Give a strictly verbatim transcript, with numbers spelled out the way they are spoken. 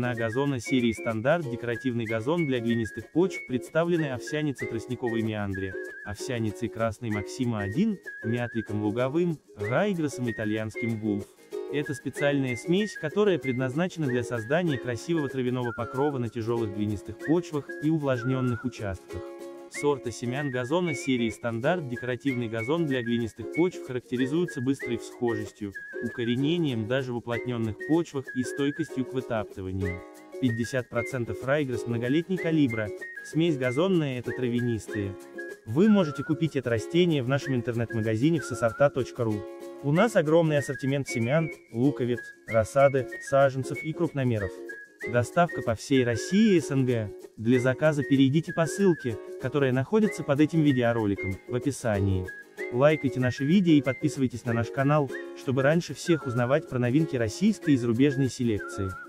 семена газона серии «Стандарт», декоративный газон для глинистых почв, представлены овсяница тростниковой меандре, овсяницей красной Максима один, мятликом луговым, райгросом итальянским Гулф. Это специальная смесь, которая предназначена для создания красивого травяного покрова на тяжелых глинистых почвах и увлажненных участках. Сорта семян газона серии «Стандарт», декоративный газон для глинистых почв, характеризуется быстрой всхожестью, укоренением даже в уплотненных почвах и стойкостью к вытаптыванию. пятьдесят процентов райгрос многолетней калибра, смесь газонная — это травянистые. Вы можете купить это растение в нашем интернет-магазине всесорта точка ру. У нас огромный ассортимент семян, луковиц, рассады, саженцев и крупномеров. Доставка по всей России и СНГ. Для заказа перейдите по ссылке, которая находится под этим видеороликом, в описании. Лайкайте наши видео и подписывайтесь на наш канал, чтобы раньше всех узнавать про новинки российской и зарубежной селекции.